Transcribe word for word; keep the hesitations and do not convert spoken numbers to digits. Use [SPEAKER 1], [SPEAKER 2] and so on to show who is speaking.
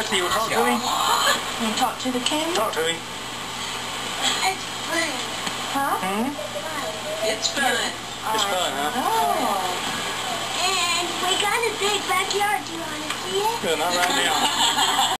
[SPEAKER 1] Dorothy, you talk to me?
[SPEAKER 2] You talk to the camera?
[SPEAKER 1] Talk to me.
[SPEAKER 3] It's fun.
[SPEAKER 2] Huh?
[SPEAKER 1] Hmm?
[SPEAKER 3] It's fun.
[SPEAKER 1] It's fun, huh?
[SPEAKER 2] Oh.
[SPEAKER 3] And we got a big backyard. Do you want to see it?
[SPEAKER 1] Good, not right now.